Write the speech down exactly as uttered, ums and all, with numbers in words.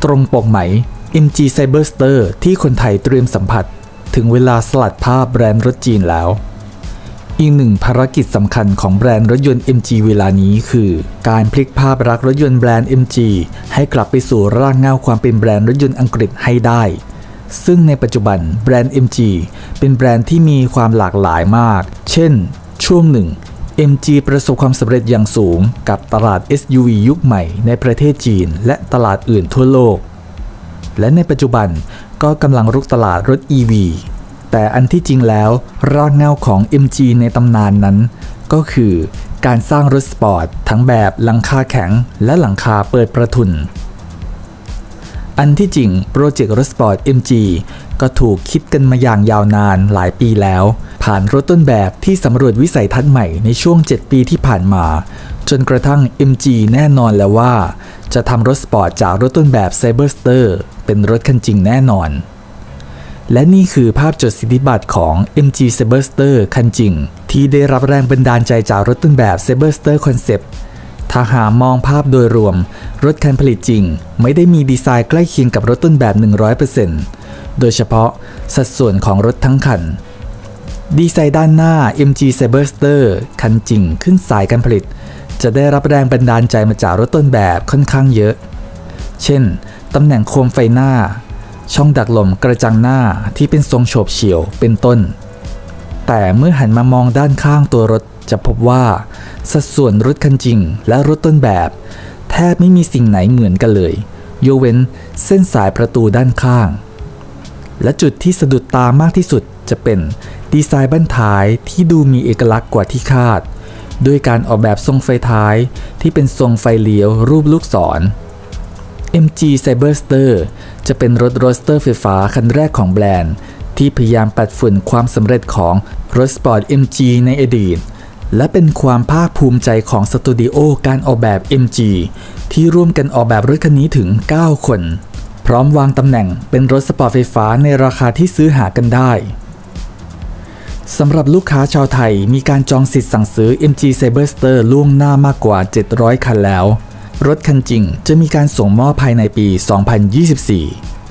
ตรงปกไหม เอ็ม จี Cyberster ที่คนไทยเตรียมสัมผัสถึงเวลาสลัดภาพแบรนด์รถจีนแล้วอีกหนึ่งภารกิจสำคัญของแบรนด์รถยนต์ เอ็ม จี เวลานี้คือการพลิกภาพลักษณ์รถยนต์แบรนด์ เอ็ม จี ให้กลับไปสู่รากเหง้าความเป็นแบรนด์รถยนต์อังกฤษให้ได้ซึ่งในปัจจุบันแบรนด์ เอ็ม จี เป็นแบรนด์ที่มีความหลากหลายมากเช่นช่วงหนึ่ง เอ็ม จี ประสบความสำเร็จอย่างสูงกับตลาด เอส ยู วี ยุคใหม่ในประเทศจีนและตลาดอื่นทั่วโลกและในปัจจุบันก็กำลังรุกตลาดรถ อี วี แต่อันที่จริงแล้วรากเหง้าของ เอ็ม จี ในตำนานนั้นก็คือการสร้างรถสปอร์ตทั้งแบบหลังคาแข็งและหลังคาเปิดประทุนอันที่จริงโปรเจกต์รถสปอร์ต เอ็ม จี ก็ถูกคิดกันมาอย่างยาวนานหลายปีแล้วผ่านรถต้นแบบที่สำรวจวิสัยทัศน์ใหม่ในช่วงเจ็ดปีที่ผ่านมาจนกระทั่ง เอ็ม จี แน่นอนแล้วว่าจะทำรถสปอร์ตจากรถต้นแบบ Cyberster เป็นรถคันจริงแน่นอนและนี่คือภาพจดสิทธิบัตรของ เอ็ม จี Cyberster คันจริงที่ได้รับแรงบันดาลใจจากรถต้นแบบ Cyberster Concept ถ้าหามองภาพโดยรวมรถคันผลิตจริงไม่ได้มีดีไซน์ใกล้เคียงกับรถต้นแบบ หนึ่งร้อยเปอร์เซ็นต์ โดยเฉพาะสัดส่วนของรถทั้งคันดีไซน์ด้านหน้า เอ็ม จี Cyberster คันจริงขึ้นสายการผลิตจะได้รับแรงบันดาลใจมาจากรถต้นแบบค่อนข้างเยอะเช่นตำแหน่งโคมไฟหน้าช่องดักลมกระจังหน้าที่เป็นทรงโฉบเฉี่ยวเป็นต้นแต่เมื่อหันมามองด้านข้างตัวรถจะพบว่าสัดส่วนรถคันจริงและรถต้นแบบแทบไม่มีสิ่งไหนเหมือนกันเลยยกเว้นเส้นสายประตูด้านข้างและจุดที่สะดุดตามากที่สุดจะเป็นดีไซน์บั้นท้ายที่ดูมีเอกลักษณ์กว่าที่คาดด้วยการออกแบบทรงไฟท้ายที่เป็นทรงไฟเลี้ยวรูปลูกศร เอ็ม จี Cyberster จะเป็นรถโรดสเตอร์ไฟฟ้าคันแรกของแบรนด์ที่พยายามปัดฝุ่นความสำเร็จของรถสปอร์ต เอ็ม จี ในอดีตและเป็นความภาคภูมิใจของสตูดิโอการออกแบบ เอ็ม จี ที่ร่วมกันออกแบบรถคันนี้ถึงเก้าคนพร้อมวางตำแหน่งเป็นรถสปอร์ตไฟฟ้าในราคาที่ซื้อหากันได้สำหรับลูกค้าชาวไทยมีการจองสิทธิ์สั่งซื้อ เอ็ม จี Cyberster ล่วงหน้ามากกว่าเจ็ดร้อยคันแล้วรถคันจริงจะมีการส่งมอบภายในปี สองพันยี่สิบสี่